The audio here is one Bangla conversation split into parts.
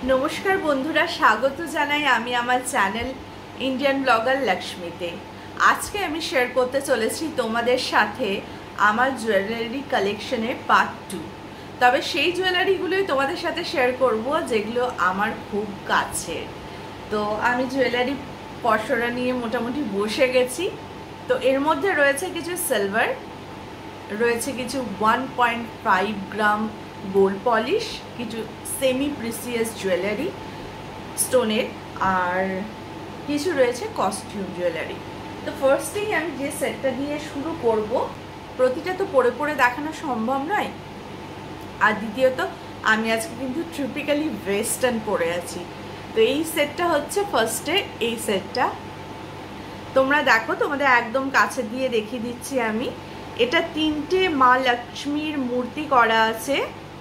নমস্কার বন্ধুরা, স্বাগত জানাই আমি আমার চ্যানেল ইন্ডিয়ান ব্লগার লক্ষ্মীতে। আজকে আমি শেয়ার করতে চলেছি তোমাদের সাথে আমার জুয়েলারি কালেকশনের পার্ট 2। তবে সেই জুয়েলারিগুলোই তোমাদের সাথে শেয়ার করব যেগুলো আমার খুব কাছের। তো আমি জুয়েলারি পসরা নিয়ে মোটামুটি বসে গেছি। তো এর মধ্যে রয়েছে কিছু সিলভার, রয়েছে কিছু 1.5 গ্রাম গোল্ড পলিশ, কিছু সেমি প্রিসিয়াস জুয়েলারি স্টোনের, আর কিছু রয়েছে কস্টিউম জুয়েলারি। তো ফার্স্টেই আমি যে সেটটা দিয়ে শুরু করব, প্রতিটা তো পরে পরে দেখানো সম্ভব নয়, আর দ্বিতীয়ত আমি আজকে কিন্তু ট্রিপিক্যালি ওয়েস্টার্ন পরে আছি। তো এই সেটটা হচ্ছে ফার্স্টে, এই সেটটা তোমরা দেখো, তোমাদের একদম কাছে দিয়ে দেখিয়ে দিচ্ছি আমি। এটা 3টে মা লক্ষ্মীর মূর্তি করা আছে,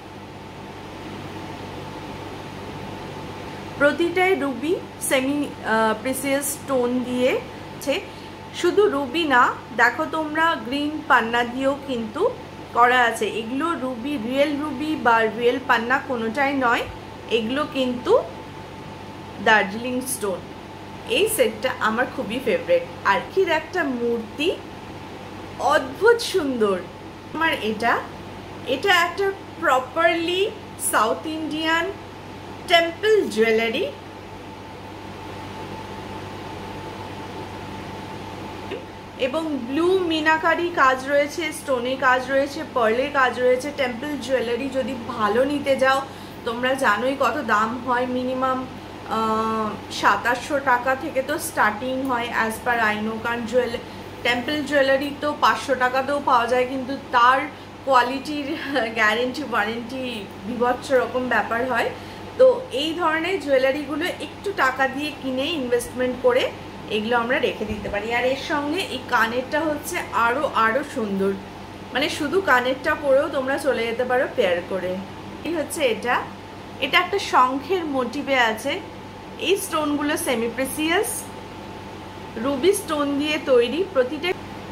প্রতিটাই রুবি সেমি প্রিসিয়াস স্টোন দিয়েছে। শুধু রুবি না, দেখো তোমরা গ্রিন পান্না দিয়েও কিন্তু করা আছে। এগুলো রুবি, রিয়েল রুবি বা রিয়েল পান্না কোনোটাই নয়, এগুলো কিন্তু দার্জিলিং স্টোন। এই সেটটা আমার খুবই ফেভারিট। আর কি একটা মূর্তি, অদ্ভুত সুন্দর। আমার এটা একটা properly south Indian temple jewellery. এবং ব্লু মিনাকারি কাজ রয়েছে, স্টোনে কাজ রয়েছে, পার্লে কাজ রয়েছে। টেম্পল জুয়েলারি যদি ভালো নিতে যাও, তোমরা জানোই কত দাম হয়। মিনিমাম 2700 টাকা থেকে তো স্টার্টিং হয় অ্যাজ পার আইনো। কারণ টেম্পল জুয়েলারি তো 500 টাকাতেও পাওয়া যায়, কিন্তু তার কোয়ালিটির গ্যারেন্টি ওয়ারেন্টি বিভৎস রকম ব্যাপার হয়। তো এই ধরনের জুয়েলারিগুলো একটু টাকা দিয়ে কিনে ইনভেস্টমেন্ট করে এগুলো আমরা রেখে দিতে পারি। আর এর সঙ্গে এই কানেরটা হচ্ছে আরও সুন্দর, মানে শুধু কানেরটা পরেও তোমরা চলে যেতে পারো পেয়ার করে। এই হচ্ছে এটা একটা শঙ্খের মোটিভে আছে। এই স্টোনগুলো সেমি প্রেসিয়াস রুবি স্টোন দিয়ে তৈরি, প্রতিটা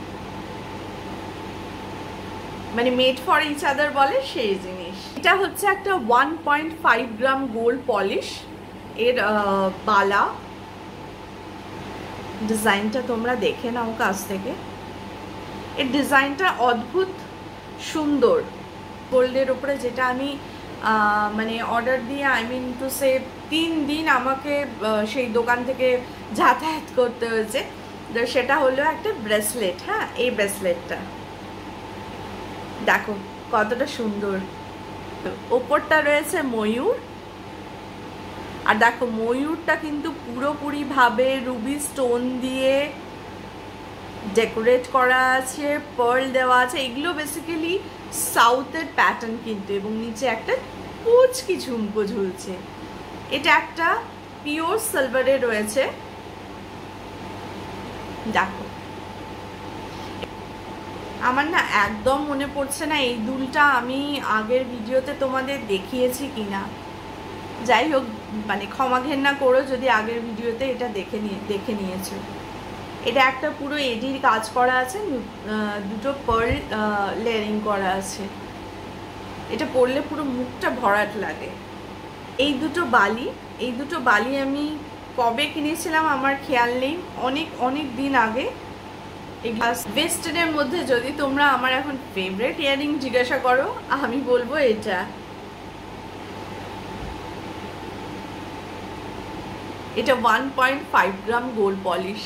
মানে মেড ফর ইচ আদার বলে সেই জিনিস। এটা হচ্ছে একটা 1.5 গ্রাম গোল্ড পলিশ। এর বালা ডিজাইনটা তোমরা দেখে নাও কাছ থেকে। এর ডিজাইনটা অদ্ভুত সুন্দর। গোল্ডের উপরে যেটা আমি মানে অর্ডার দিয়ে, আই মিন টু সে 3 দিন আমাকে সেই দোকান থেকে যাতায়াত করতে হয়েছে। তো সেটা হলো একটা ব্রেসলেট। হ্যাঁ, এই ব্রেসলেটটা দেখো কতটা সুন্দর। ওপরটা রয়েছে ময়ূর, আর দেখো ময়ূরটা কিন্তু পুরোপুরিভাবে রুবি স্টোন দিয়ে ডেকোরেট করা আছে, পার্ল দেওয়া আছে। এগুলো বেসিক্যালি সাউথের প্যাটার্ন কিন্তু, এবং নিচে একটা পুচকি ঝুমকো ঝুলছে। এটা একটা পিওর সিলভারে রয়েছে। দেখো, আমার না একদম মনে পড়ছে না এই দুলটা আমি আগের ভিডিওতে তোমাদের দেখিয়েছি কিনা। যাই হোক, মানে ক্ষমা ঘেন্না করো যদি আগের ভিডিওতে এটা দেখে নিয়েছো। এটা একটা পুরো এডির কাজ করা আছে, দুটো পার্ল লেয়ারিং করা আছে। এটা পরলে পুরো মুখটা ভরাট লাগে। এই দুটো বালি আমি কবে কিনেছিলাম আমার খেয়াল নেই, অনেক দিন আগে। এই ওয়েস্টার্নের মধ্যে যদি তোমরা আমার এখন ফেভারিট ইয়ারিং জিজ্ঞাসা করো, আমি বলবো এটা 1.5 গ্রাম গোল্ড পলিশ।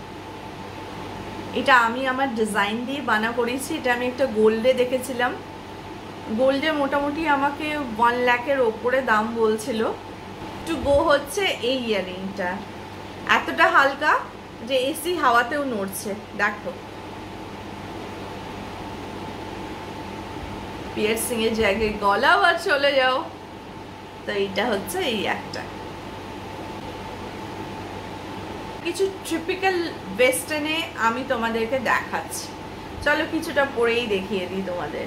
এটা আমি আমার ডিজাইন দিয়ে বানা করেছি। এটা আমি একটা গোল্ডে দেখেছিলাম। গোল্ডে মোটামুটি আমাকে 1 লাখের ওপরে দাম বলছিল। টু গো হচ্ছে এই ইয়ারিংটা, এতটা হালকা যে এসি হাওয়াতেও নড়ছে। দেখো, পিয়ার্সিং এর জায়গায় গলাও আর চলে যাও। তো এইটা হচ্ছে এই একটা কিছু ট্রিপিক্যাল ওয়েস্টার্নে আমি তোমাদেরকে দেখাচ্ছি। চলো কিছুটা পরেই দেখিয়ে দিই তোমাদের।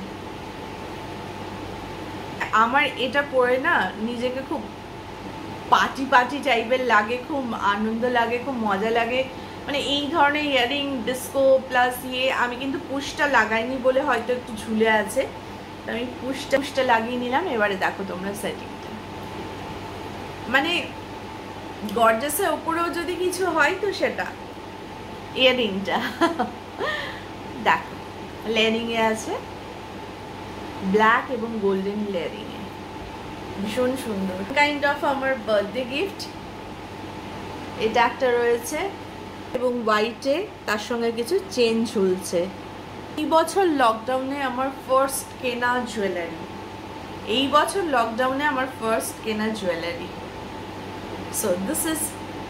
আমার এটা পরে না নিজেকে খুব পার্টি টাইপের লাগে, খুব আনন্দ লাগে, খুব মজা লাগে। মানে এই ধরনের ইয়ারিং, ডিস্কো প্লাস আমি কিন্তু পুশটা লাগাইনি বলে হয়তো একটু ঝুলে আছে, আমি পুশটা লাগিয়ে নিলাম। এবারে দেখো তোমরা সেটিংটা। মানে গর্জাসের ওপরেও যদি কিছু হয় তো সেটা ইয়াররিংটা। দেখো লেয়ারিংয়ে আছে, ব্ল্যাক এবং গোল্ডেন লেয়ারিংয়ে, ভীষণ সুন্দর। কাইন্ড অফ আমার বার্থডে গিফট এটা একটা রয়েছে এবং হোয়াইটে তার সঙ্গে কিছু চেন ঝুলছে। এই বছর লকডাউনে আমার ফার্স্ট কেনা জুয়েলারি, এই বছর লকডাউনে আমার ফার্স্ট কেনা jewellery. So this is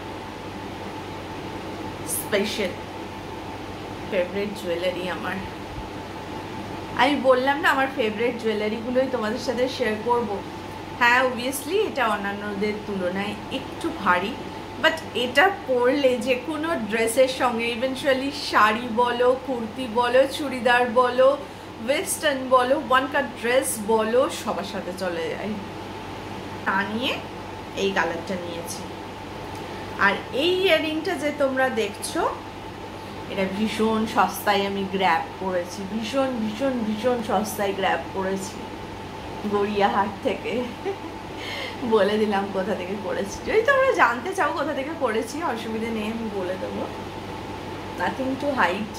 special favourite jewellery আমার। আমি বললাম না আমার ফেভারিট জুয়েলারিগুলোই তোমাদের সাথে শেয়ার করব। হ্যাঁ অবভিয়াসলি এটা অন্যান্যদের তুলনায় একটু ভারী, বাট এটা পরলে যে কোনো ড্রেসের সঙ্গে, ইভেনচুয়ালি শাড়ি বলো, কুর্তি বলো, চুড়িদার বলো, ওয়েস্টার্ন বলো, ওয়ান কাট ড্রেস বলো, সবার সাথে চলে যায়। তা নিয়ে এই কালারটা নিয়েছি। আর এই ইয়াররিংটা যে তোমরা দেখছো এটা ভীষণ সস্তায় আমি গ্র্যাব করেছি, ভীষণ ভীষণ ভীষণ সস্তায় গ্র্যাব করেছি গড়িয়াহাট থেকে। বলে দিলাম কোথা থেকে করেছি, যদি তোমরা জানতে চাও কোথা থেকে করেছি অসুবিধা নেই, আমি বলে দেবো, নাথিং টু হাইড।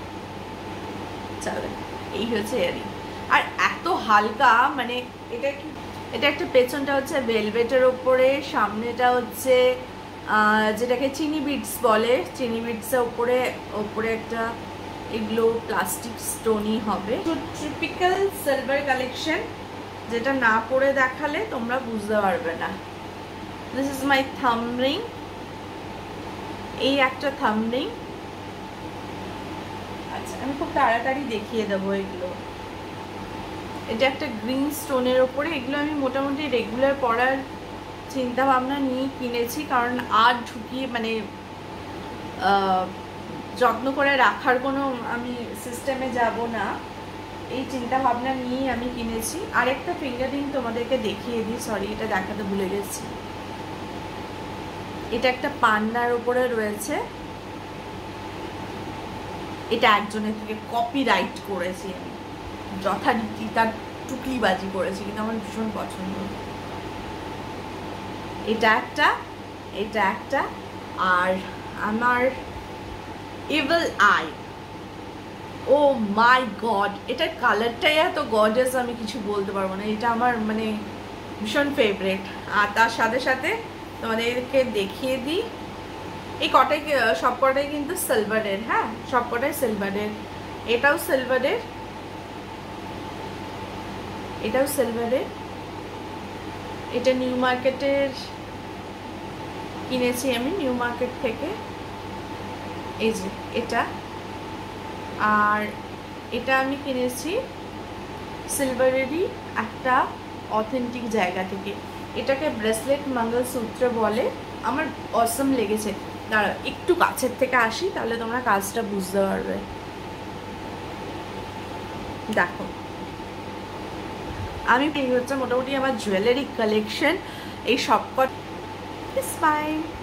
চলো এই হচ্ছে ইয়াররিং। আর এত হালকা, মানে এটা কি, এটা একটা পেছনটা হচ্ছে ভেলভেটের ওপরে, সামনেটা হচ্ছে যেটাকে চিনি বিটস বলে, চিনি বিটসের ওপরে ওপরে একটা এগুলো প্লাস্টিক স্টোনই হবে। তো টিপিক্যাল সিলভার কালেকশন, যেটা না পরে দেখালে তোমরা বুঝতে পারবে না। দিস ইজ মাই থাম রিং, এই একটা থাম রিং। আচ্ছা আমি খুব তাড়াতাড়ি দেখিয়ে দেবো এগুলো। এটা একটা গ্রিন স্টোনের ওপরে, এগুলো আমি মোটামুটি রেগুলার পরার চিন্তা ভাবনা নিয়ে কিনেছি, কারণ আর ঢুকিয়ে মানে যত্ন করে রাখার কোনো আমি সিস্টেমে যাব না, এই চিন্তা ভাবনা নিয়েই আমি কিনেছি। আরেকটা ফিঙ্গার রিং তোমাদেরকে দেখিয়ে দিই, সরি এটা দেখাতে ভুলে গেছি। এটা একটা পান্নার উপরে রয়েছে, এটা একজনের থেকে কপিরাইট করেছি আমি, যথারীতি তার টুকলিবাজি করেছি, কিন্তু আমার ভীষণ পছন্দ। এটা একটা, এটা একটা, আর আমার evil eye, oh my god, এটার কালারটাই এত গর্জিয়াস আমি কিছু বলতে পারবো না, এটা আমার মানে ভীষণ ফেভারিট। আর তার সাথে সাথে তোমাদেরকে দেখিয়ে দিই, এই কটাই সব কটাই কিন্তু সিলভারের, হ্যাঁ সব কটাই সিলভারের। এটাও সিলভারের, এটাও সিলভারের। এটা নিউ মার্কেটের কিনেছি আমি, নিউ মার্কেট থেকে। এই যে এটা, আর এটা আমি কিনেছি সিলভারেরই একটা অথেন্টিক জায়গা থেকে। এটাকে ব্রেসলেট মঙ্গলসূত্র বলে, আমার অসম লেগেছে। দাঁড়াও একটু কাছের থেকে আসি, তাহলে তোমরা কাজটা বুঝতে পারবে। দেখো আমি এই হচ্ছে মোটামুটি আমার জুয়েলারি কালেকশন, এই সবকটা। It's fine.